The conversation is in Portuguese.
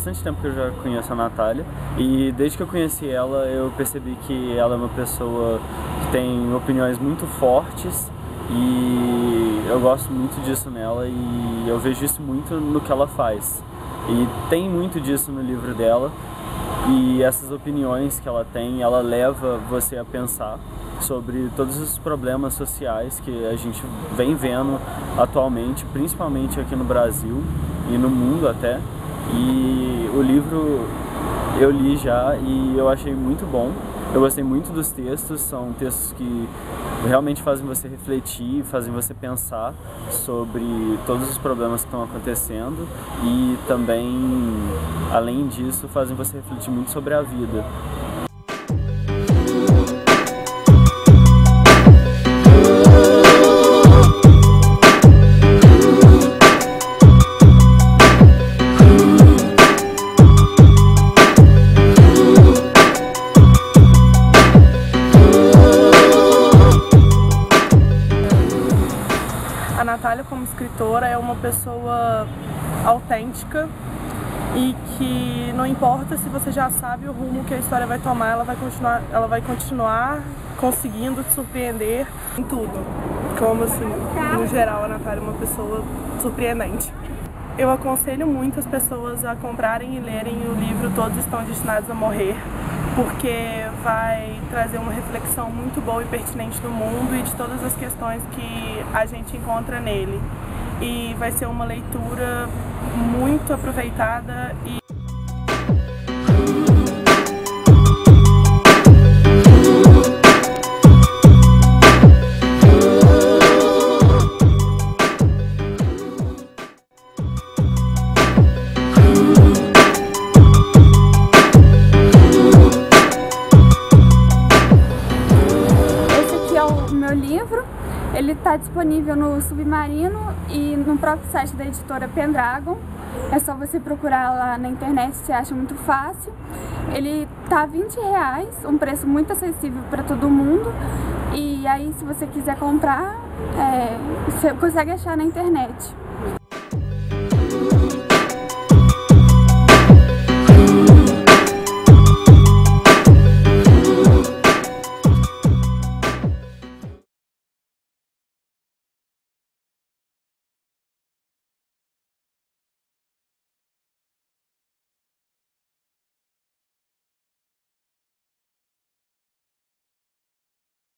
bastante tempo que eu já conheço a Natália e desde que eu conheci ela eu percebi que ela é uma pessoa que tem opiniões muito fortes e eu gosto muito disso nela e eu vejo isso muito no que ela faz. E tem muito disso no livro dela e essas opiniões que ela tem, ela leva você a pensar sobre todos os problemas sociais que a gente vem vendo atualmente, principalmente aqui no Brasil e no mundo até. E o livro eu li já e eu achei muito bom. Eu gostei muito dos textos, são textos que realmente fazem você refletir, fazem você pensar sobre todos os problemas que estão acontecendo e também, além disso, fazem você refletir muito sobre a vida. A Natália, como escritora, é uma pessoa autêntica e que não importa se você já sabe o rumo que a história vai tomar, ela vai continuar conseguindo te surpreender em tudo. Como assim, no geral, a Natália é uma pessoa surpreendente. Eu aconselho muito as pessoas a comprarem e lerem o livro Todos Estão Destinados a Morrer, porque vai trazer uma reflexão muito boa e pertinente do mundo e de todas as questões que a gente encontra nele. E vai ser uma leitura muito aproveitada e livro. Ele está disponível no Submarino e no próprio site da editora Pendragon. É só você procurar lá na internet, você acha muito fácil. Ele tá R$20, um preço muito acessível para todo mundo. E aí, se você quiser comprar, você consegue achar na internet.